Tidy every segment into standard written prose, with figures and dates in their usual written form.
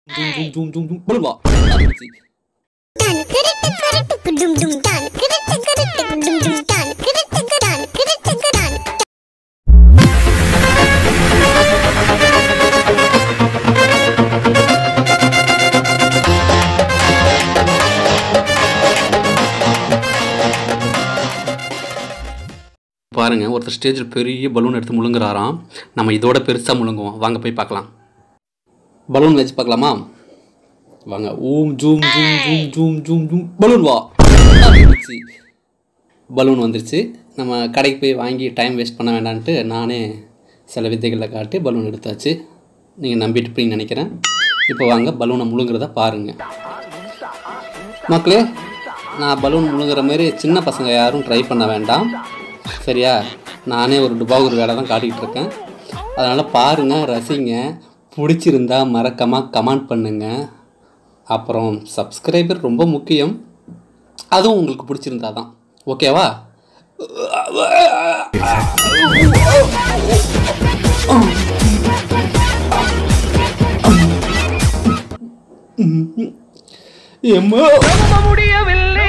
Zoom balloon வா பாருங்க ஒருத்தர் ஸ்டேஜில் பெரிய பலூன் எடுத்து முழுங்குறாராம். நம்ம இதோட பெருசாக முழுங்குவோம். வாங்க போய் பார்க்கலாம். பலூன் வச்சு பார்க்கலாமா? வாங்க. ஓம் zoom zoom zoom zoom zoom zoom balloon வா. பலூன் வந்துருச்சு. நம்ம கடைக்கு போய் வாங்கி டைம் வேஸ்ட் பண்ண வேண்டான்ட்டு நானே சில வித்தைகளில் காட்டி பலூன் எடுத்தாச்சு. நீங்கள் நம்பிட்டு போய் நினைக்கிறேன். இப்போ வாங்க பலூனை முழுங்குறத பாருங்கள். மக்களே, நான் பலூன் முழுங்குற மாதிரி சின்ன பசங்க யாரும் ட்ரை பண்ண வேண்டாம், சரியா? நானே ஒரு டுபாகூர் வேலை தான் காட்டிகிட்டு இருக்கேன். அதனால் பாருங்கள், ரசிங்க. பிடிச்சிருந்தா மறக்காமல் கமெண்ட் பண்ணுங்கள். அப்புறம் சப்ஸ்கிரைபர் ரொம்ப முக்கியம், அதுவும் உங்களுக்கு பிடிச்சிருந்தா தான். ஓகேவா? முடியவில்லை.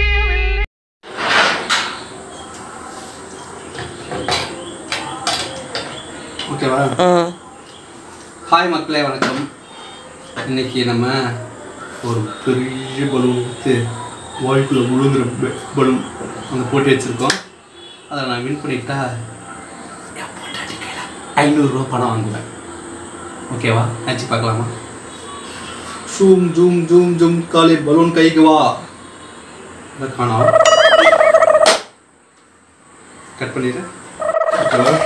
ஓகேவா? ஹாய் மக்களே, வணக்கம். இன்னைக்கு நம்ம ஒரு பெரிய பலூன் எடுத்து வாய்க்குள்ளே முழுங்குற பலூன் அங்கே போட்டு வச்சுருக்கோம். அதை நான் வின் பண்ணிட்டா 500 ரூபா பணம் வாங்குவேன். ஓகேவா? நினச்சி பார்க்கலாமா? ஜூம் ஜூம் ஜூம் ஜூம் காலி பலூன் கைக்கு வா. அதை காணோம். கட் பண்ணிடு. ஓகேவா?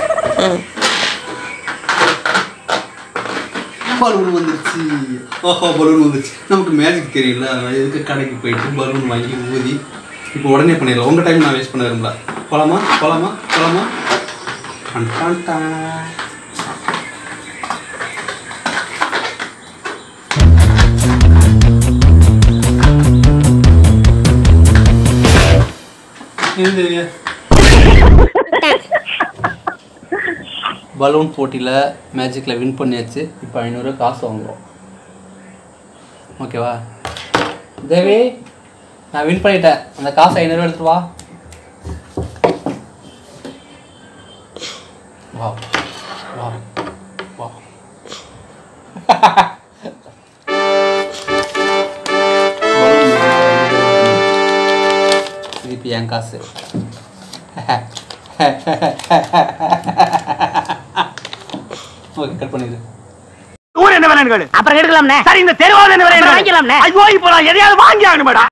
பலூன் வந்துருச்சு. ஓஹோ, பலூன் வந்துருச்சு. நமக்கு மேஜிக் தெரியல. எதுக்கு கடைக்கு போயிட்டு பலூன் வாங்கி ஊதி இப்போ உடனே பண்ணிடலாம். உங்கள் டைம் நான் வேஸ்ட் பண்ண விரும்பல. போலாமா போலாமா போலாமா? பலூன் போட்டியில் மேஜிக்கில் வின் பண்ணியாச்சு. இப்போ 500 காசு வாங்குவோம். ஓகேவா? தேவி, நான் வின் பண்ணிட்டேன். அந்த காசு 500 எடுத்துட்டு வா. வா வா வா. திருப்பி என் காசு. ஓகே, கட் பண்ணிடு. ஊர் என்ன வேணும்? அப்புறம் எடுக்கலாம்னே. சரி, இந்த தெருவாத என்ன வேணும்? வாங்கிக்கலாம்னே. ஐயோ, இப்போ நான் எதையாவது வாங்கி ஆகணுமேடா.